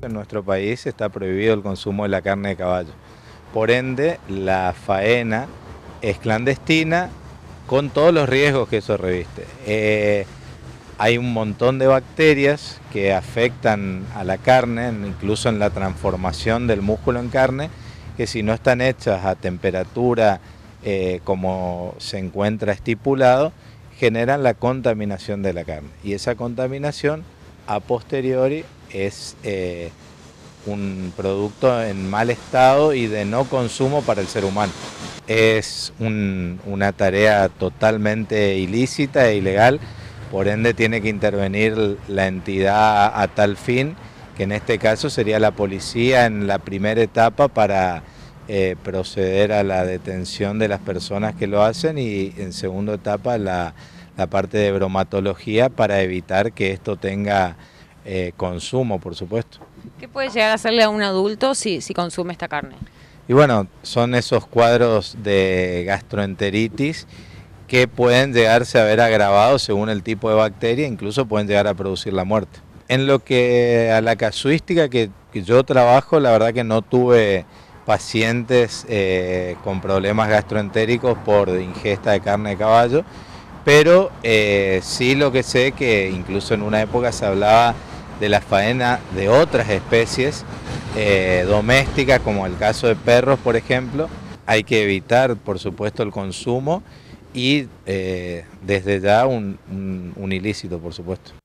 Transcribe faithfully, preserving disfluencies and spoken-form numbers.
en nuestro país está prohibido el consumo de la carne de caballo. Por ende, la faena es clandestina con todos los riesgos que eso reviste. Eh, hay un montón de bacterias que afectan a la carne, incluso en la transformación del músculo en carne, que si no están hechas a temperatura eh, como se encuentra estipulado, generan la contaminación de la carne. Y esa contaminación a posteriori es eh, un producto en mal estado y de no consumo para el ser humano. Es un, una tarea totalmente ilícita e ilegal, por ende tiene que intervenir la entidad a, a tal fin, que en este caso sería la policía en la primera etapa para eh, proceder a la detención de las personas que lo hacen y en segunda etapa la, la parte de bromatología para evitar que esto tenga eh, consumo, por supuesto. ¿Qué puede llegar a hacerle a un adulto si, si consume esta carne? Y bueno, son esos cuadros de gastroenteritis que pueden llegarse a ver agravados según el tipo de bacteria, incluso pueden llegar a producir la muerte. En lo que a la casuística que, que yo trabajo, la verdad que no tuve pacientes eh, con problemas gastroentéricos por ingesta de carne de caballo, pero eh, sí lo que sé que incluso en una época se hablaba de la faena de otras especies eh, domésticas, como el caso de perros, por ejemplo. Hay que evitar, por supuesto, el consumo y eh, desde ya un, un, un ilícito, por supuesto.